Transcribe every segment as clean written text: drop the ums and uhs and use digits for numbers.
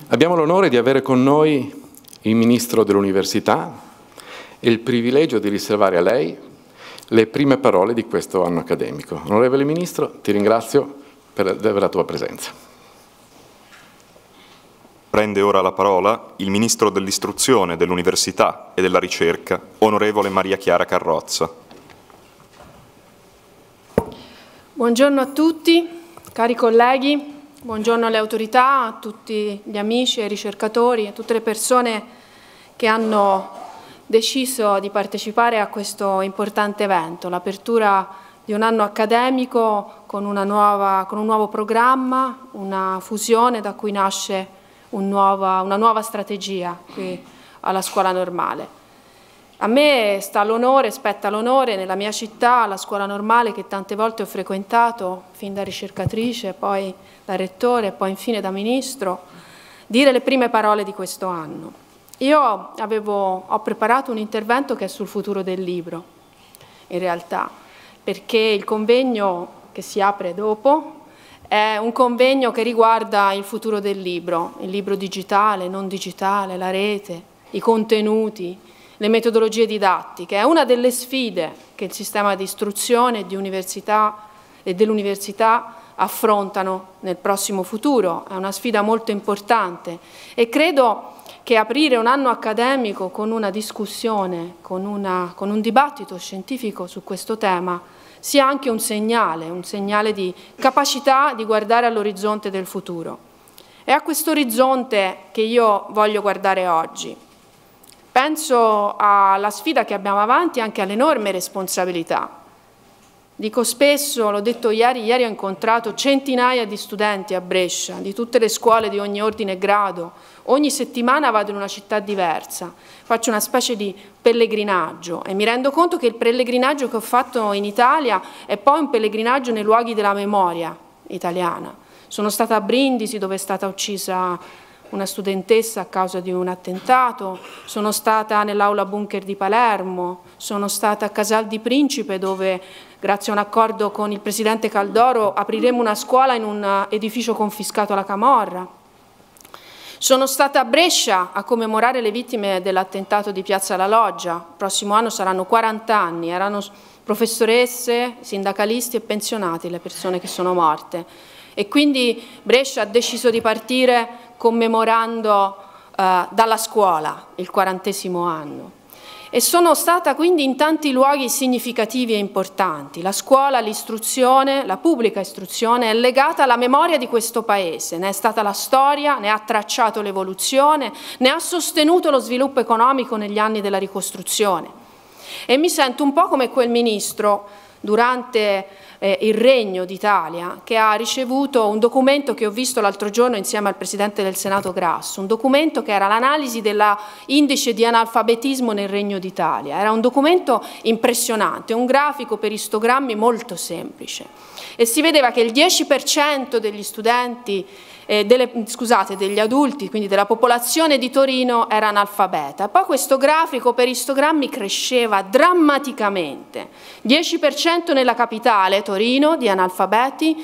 Abbiamo l'onore di avere con noi il Ministro dell'Università e il privilegio di riservare a lei le prime parole di questo anno accademico. Onorevole Ministro, ti ringrazio per la tua presenza. Prende ora la parola il Ministro dell'Istruzione, dell'Università e della Ricerca, onorevole Maria Chiara Carrozza. Buongiorno a tutti, cari colleghi. Buongiorno alle autorità, a tutti gli amici, ai ricercatori, a tutte le persone che hanno deciso di partecipare a questo importante evento, l'apertura di un anno accademico con un nuovo programma, una fusione da cui nasce una nuova strategia qui alla Scuola Normale. A me spetta l'onore nella mia città, la Scuola Normale che tante volte ho frequentato, fin da ricercatrice, poi da rettore e poi infine da ministro, dire le prime parole di questo anno. Io ho preparato un intervento che è sul futuro del libro, in realtà, perché il convegno che si apre dopo è un convegno che riguarda il futuro del libro, il libro digitale, non digitale, la rete, i contenuti, le metodologie didattiche. È una delle sfide che il sistema di istruzione di università e dell'università affrontano nel prossimo futuro. È una sfida molto importante e credo che aprire un anno accademico con una discussione, con un dibattito scientifico su questo tema sia anche un segnale di capacità di guardare all'orizzonte del futuro. È a questo orizzonte che io voglio guardare oggi. Penso alla sfida che abbiamo avanti e anche all'enorme responsabilità. Dico spesso, l'ho detto ieri ho incontrato centinaia di studenti a Brescia, di tutte le scuole di ogni ordine e grado. Ogni settimana vado in una città diversa, faccio una specie di pellegrinaggio e mi rendo conto che il pellegrinaggio che ho fatto in Italia è poi un pellegrinaggio nei luoghi della memoria italiana. Sono stata a Brindisi, dove è stata uccisa una studentessa a causa di un attentato, sono stata nell'aula bunker di Palermo, sono stata a Casal di Principe dove, grazie a un accordo con il presidente Caldoro, apriremo una scuola in un edificio confiscato alla camorra. Sono stata a Brescia a commemorare le vittime dell'attentato di Piazza La Loggia. Il prossimo anno saranno 40 anni, erano professoresse, sindacalisti e pensionati le persone che sono morte. E quindi Brescia ha deciso di partire commemorando dalla scuola il 40° anno. E sono stata quindi in tanti luoghi significativi e importanti. La scuola, l'istruzione, la pubblica istruzione è legata alla memoria di questo Paese, ne è stata la storia, ne ha tracciato l'evoluzione, ne ha sostenuto lo sviluppo economico negli anni della ricostruzione. E mi sento un po' come quel ministro durante il Regno d'Italia che ha ricevuto un documento che ho visto l'altro giorno insieme al Presidente del Senato Grasso, un documento che era l'analisi dell'indice di analfabetismo nel Regno d'Italia. Era un documento impressionante, un grafico per istogrammi molto semplice e si vedeva che il 10% degli studenti degli adulti, quindi della popolazione di Torino, era analfabeta. Poi questo grafico per istogrammi cresceva drammaticamente. 10% nella capitale, Torino, di analfabeti,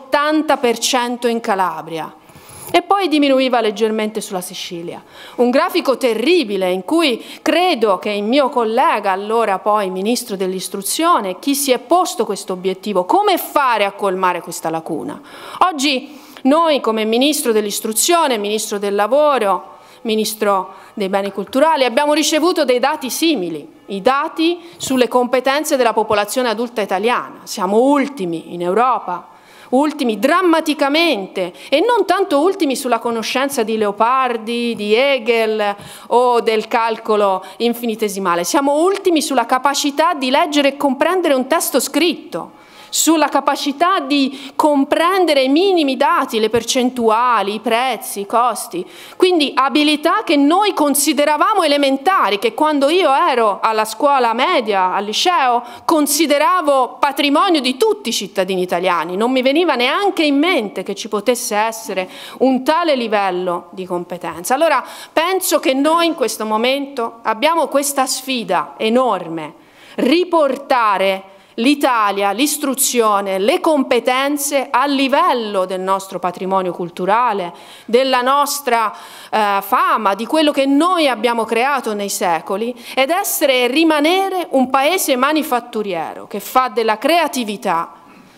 80% in Calabria. E poi diminuiva leggermente sulla Sicilia. Un grafico terribile in cui credo che il mio collega, allora poi Ministro dell'Istruzione, chi si è posto questo obiettivo, come fare a colmare questa lacuna? Oggi noi come Ministro dell'Istruzione, Ministro del Lavoro, Ministro dei Beni Culturali abbiamo ricevuto dei dati simili, i dati sulle competenze della popolazione adulta italiana. Siamo ultimi in Europa, ultimi drammaticamente e non tanto ultimi sulla conoscenza di Leopardi, di Hegel o del calcolo infinitesimale. Siamo ultimi sulla capacità di leggere e comprendere un testo scritto, sulla capacità di comprendere i minimi dati, le percentuali, i prezzi, i costi. Quindi abilità che noi consideravamo elementari, che quando io ero alla scuola media, al liceo, consideravo patrimonio di tutti i cittadini italiani. Non mi veniva neanche in mente che ci potesse essere un tale livello di competenza. Allora penso che noi in questo momento abbiamo questa sfida enorme, riportare l'Italia, l'istruzione, le competenze a livello del nostro patrimonio culturale, della nostra fama, di quello che noi abbiamo creato nei secoli, ed essere e rimanere un paese manifatturiero che fa della creatività,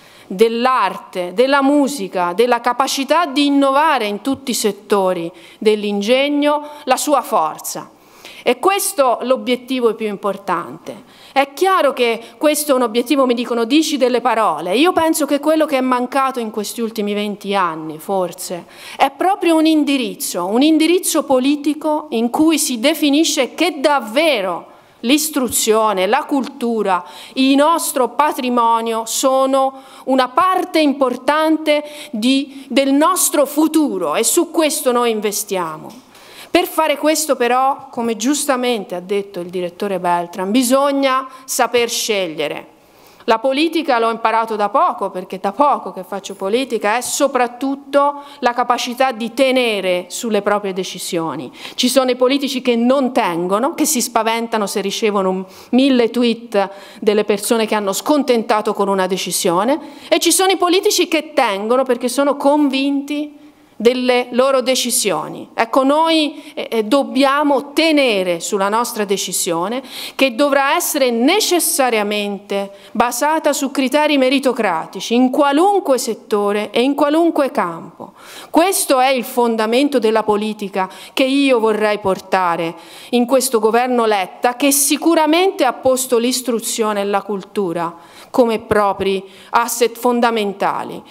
dell'arte, della musica, della capacità di innovare in tutti i settori dell'ingegno la sua forza. E questo è l'obiettivo più importante. È chiaro che questo è un obiettivo, mi dicono, dici delle parole. Io penso che quello che è mancato in questi ultimi 20 anni, forse, è proprio un indirizzo politico in cui si definisce che davvero l'istruzione, la cultura, il nostro patrimonio sono una parte importante del nostro futuro e su questo noi investiamo. Per fare questo però, come giustamente ha detto il direttore Beltran, bisogna saper scegliere. La politica l'ho imparato da poco, perché da poco che faccio politica, è soprattutto la capacità di tenere sulle proprie decisioni. Ci sono i politici che non tengono, che si spaventano se ricevono 1000 tweet delle persone che hanno scontentato con una decisione, e ci sono i politici che tengono perché sono convinti delle loro decisioni. Ecco, noi dobbiamo tenere sulla nostra decisione, che dovrà essere necessariamente basata su criteri meritocratici in qualunque settore e in qualunque campo. Questo è il fondamento della politica che io vorrei portare in questo governo Letta, che sicuramente ha posto l'istruzione e la cultura come propri asset fondamentali.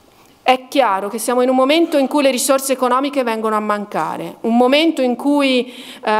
È chiaro che siamo in un momento in cui le risorse economiche vengono a mancare, un momento in cui,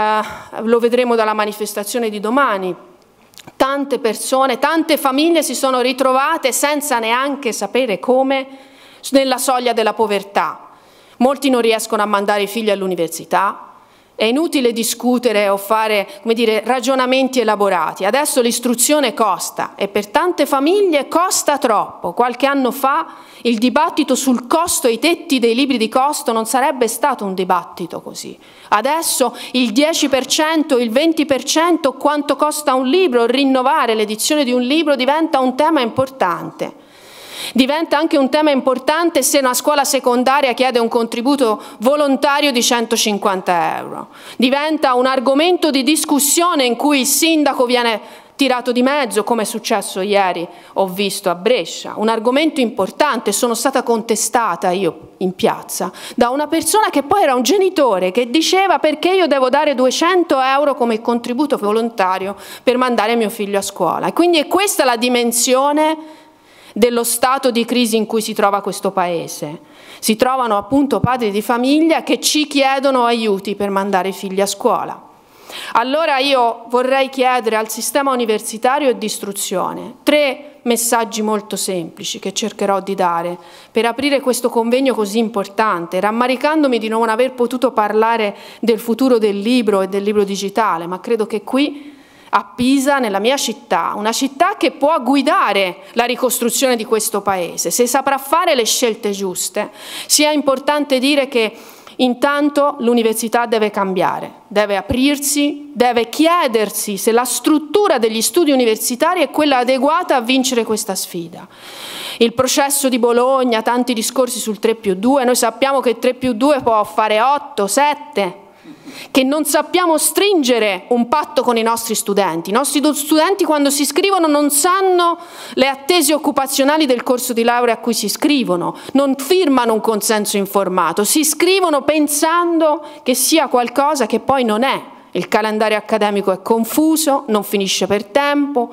lo vedremo dalla manifestazione di domani, tante persone, tante famiglie si sono ritrovate senza neanche sapere come nella soglia della povertà. Molti non riescono a mandare i figli all'università. È inutile discutere o fare, come dire, ragionamenti elaborati. Adesso l'istruzione costa e per tante famiglie costa troppo. Qualche anno fa il dibattito sul costo e i tetti dei libri di costo non sarebbe stato un dibattito così. Adesso il 10%, il 20%, quanto costa un libro, rinnovare l'edizione di un libro diventa un tema importante. Diventa anche un tema importante se una scuola secondaria chiede un contributo volontario di 150 euro. Diventa un argomento di discussione in cui il sindaco viene tirato di mezzo, come è successo ieri, ho visto a Brescia. Un argomento importante, sono stata contestata io in piazza da una persona che poi era un genitore che diceva: perché io devo dare 200 euro come contributo volontario per mandare mio figlio a scuola. E quindi è questa la dimensione dello stato di crisi in cui si trova questo Paese. Si trovano appunto padri di famiglia che ci chiedono aiuti per mandare i figli a scuola. Allora io vorrei chiedere al sistema universitario e di istruzione 3 messaggi molto semplici che cercherò di dare per aprire questo convegno così importante, rammaricandomi di non aver potuto parlare del futuro del libro e del libro digitale, ma credo che qui a Pisa, nella mia città, una città che può guidare la ricostruzione di questo Paese, se saprà fare le scelte giuste, sia importante dire che intanto l'università deve cambiare, deve aprirsi, deve chiedersi se la struttura degli studi universitari è quella adeguata a vincere questa sfida. Il processo di Bologna, tanti discorsi sul 3+2, noi sappiamo che 3+2 può fare 8, 7, che non sappiamo stringere un patto con i nostri studenti. I nostri studenti quando si iscrivono non sanno le attese occupazionali del corso di laurea a cui si iscrivono, non firmano un consenso informato, si iscrivono pensando che sia qualcosa che poi non è. Il calendario accademico è confuso, non finisce per tempo,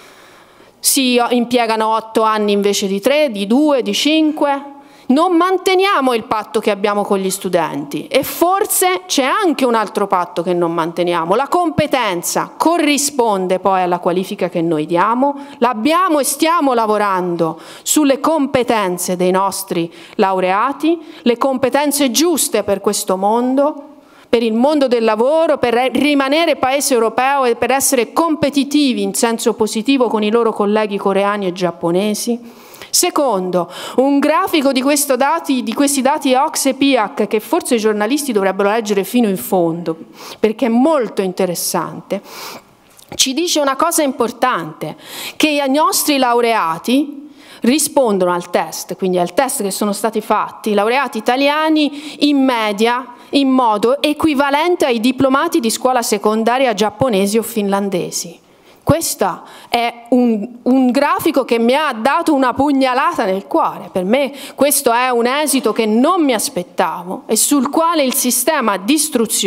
si impiegano 8 anni invece di 3, di 2, di 5. Non manteniamo il patto che abbiamo con gli studenti e forse c'è anche un altro patto che non manteniamo. La competenza corrisponde poi alla qualifica che noi diamo, l'abbiamo e stiamo lavorando sulle competenze dei nostri laureati, le competenze giuste per questo mondo, per il mondo del lavoro, per rimanere paese europeo e per essere competitivi in senso positivo con i loro colleghi coreani e giapponesi. Secondo, un grafico di questi dati OCSE e PIAC che forse i giornalisti dovrebbero leggere fino in fondo, perché è molto interessante. ci dice una cosa importante, che i nostri laureati rispondono al test, quindi al test che sono stati fatti, i laureati italiani in media in modo equivalente ai diplomati di scuola secondaria giapponesi o finlandesi. Questo è un grafico che mi ha dato una pugnalata nel cuore. Per me questo è un esito che non mi aspettavo e sul quale il sistema di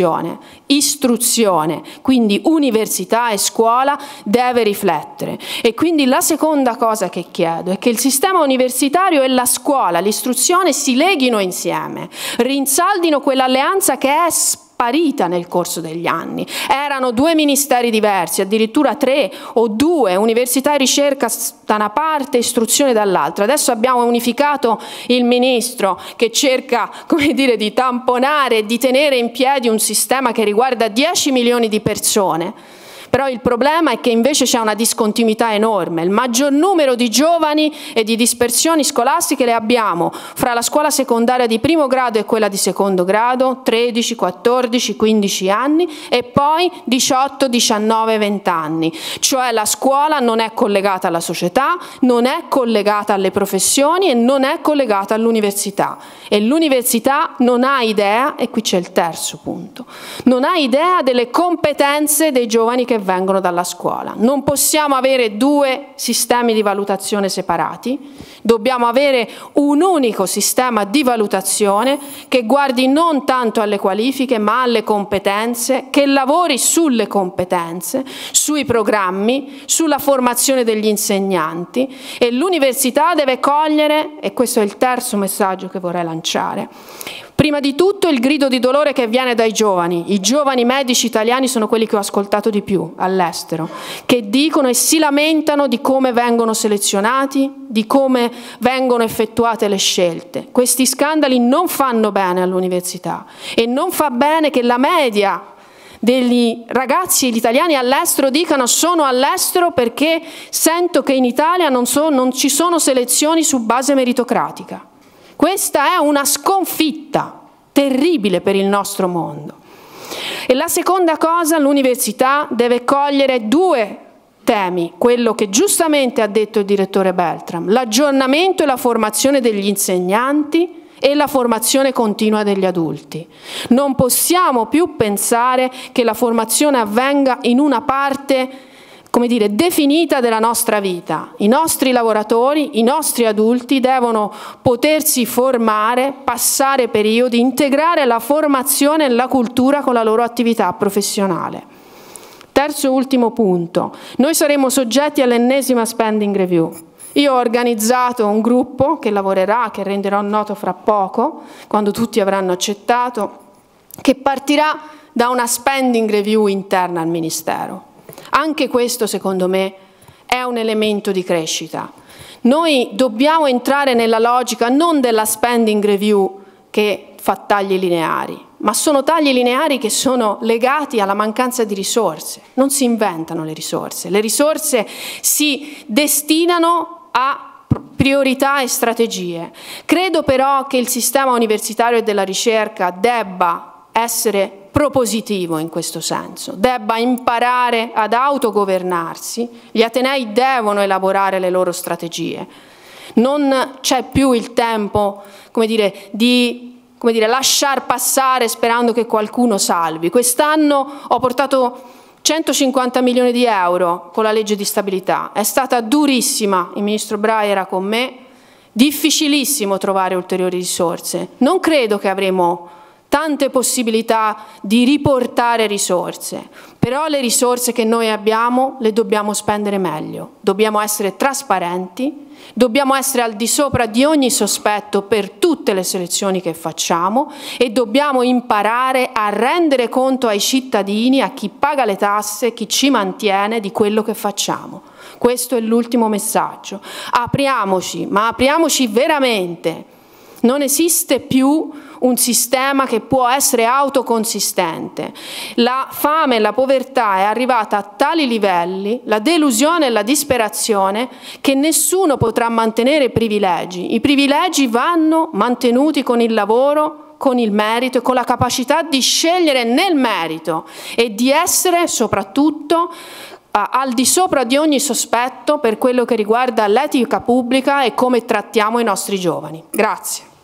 istruzione, quindi università e scuola, deve riflettere. E quindi la seconda cosa che chiedo è che il sistema universitario e la scuola, l'istruzione si leghino insieme, rinsaldino quell'alleanza che è sparita nel corso degli anni. Erano 2 ministeri diversi, addirittura 3 o 2, università e ricerca da una parte, istruzione dall'altra. Adesso abbiamo unificato il ministro che cerca, come dire, di tamponare e di tenere in piedi un sistema che riguarda 10 milioni di persone. Però il problema è che invece c'è una discontinuità enorme. Il maggior numero di giovani e di dispersioni scolastiche le abbiamo fra la scuola secondaria di primo grado e quella di secondo grado, 13, 14, 15 anni, e poi 18, 19, 20 anni. Cioè la scuola non è collegata alla società, non è collegata alle professioni e non è collegata all'università. E l'università non ha idea, e qui c'è il terzo punto, non ha idea delle competenze dei giovani che vengono dalla scuola. Non possiamo avere 2 sistemi di valutazione separati, dobbiamo avere un unico sistema di valutazione che guardi non tanto alle qualifiche ma alle competenze, che lavori sulle competenze, sui programmi, sulla formazione degli insegnanti, e l'università deve cogliere, e questo è il terzo messaggio che vorrei lanciare, prima di tutto il grido di dolore che viene dai giovani. I giovani medici italiani sono quelli che ho ascoltato di più all'estero, che dicono e si lamentano di come vengono selezionati, di come vengono effettuate le scelte. Questi scandali non fanno bene all'università e non fa bene che la media degli ragazzi italiani all'estero dicano sono all'estero perché sento che in Italia non ci sono selezioni su base meritocratica. Questa è una sconfitta terribile per il nostro mondo. E la seconda cosa, l'università deve cogliere 2 temi, quello che giustamente ha detto il direttore Beltram, l'aggiornamento e la formazione degli insegnanti e la formazione continua degli adulti. Non possiamo più pensare che la formazione avvenga in una parte, come dire, definita della nostra vita. I nostri lavoratori, i nostri adulti devono potersi formare, passare periodi, integrare la formazione e la cultura con la loro attività professionale. Terzo e ultimo punto, noi saremo soggetti all'ennesima spending review. Io ho organizzato un gruppo che lavorerà, che renderò noto fra poco, quando tutti avranno accettato, che partirà da una spending review interna al Ministero. Anche questo, secondo me, è un elemento di crescita. Noi dobbiamo entrare nella logica non della spending review che fa tagli lineari, ma sono tagli lineari che sono legati alla mancanza di risorse. Non si inventano le risorse si destinano a priorità e strategie. Credo però che il sistema universitario e della ricerca debba essere propositivo in questo senso, debba imparare ad autogovernarsi, gli atenei devono elaborare le loro strategie. Non c'è più il tempo, come dire, di lasciar passare sperando che qualcuno salvi. Quest'anno ho portato 150 milioni di euro con la legge di stabilità, è stata durissima, il ministro Brai era con me, difficilissimo trovare ulteriori risorse. Non credo che avremo tante possibilità di riportare risorse, però le risorse che noi abbiamo le dobbiamo spendere meglio, dobbiamo essere trasparenti, dobbiamo essere al di sopra di ogni sospetto per tutte le selezioni che facciamo e dobbiamo imparare a rendere conto ai cittadini, a chi paga le tasse, chi ci mantiene, di quello che facciamo. Questo è l'ultimo messaggio. Apriamoci, ma apriamoci veramente. Non esiste più un sistema che può essere autoconsistente. La fame e la povertà è arrivata a tali livelli, la delusione e la disperazione, che nessuno potrà mantenere i privilegi. I privilegi vanno mantenuti con il lavoro, con il merito e con la capacità di scegliere nel merito e di essere soprattutto al di sopra di ogni sospetto per quello che riguarda l'etica pubblica e come trattiamo i nostri giovani. Grazie.